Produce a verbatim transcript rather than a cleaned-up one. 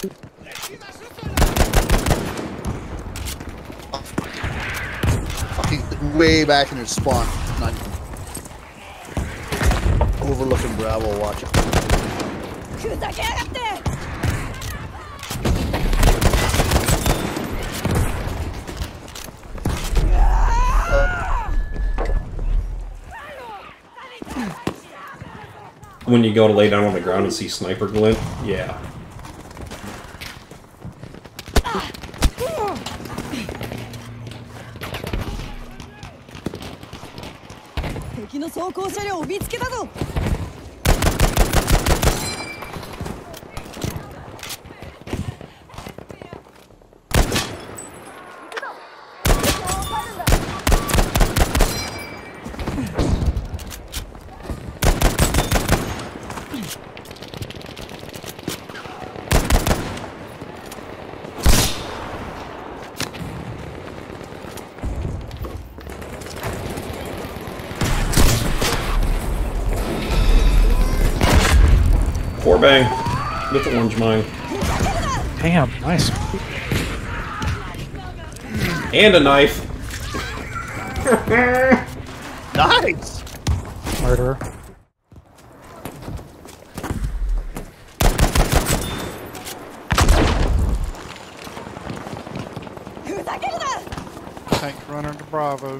Fucking way back in their spawn. Not overlooking Bravo, watch it. When you go to lay down on the ground and see sniper glint, yeah. Four bang with the orange mine. Damn, nice. And a knife. Nice! Murderer. Tank runner to Bravo.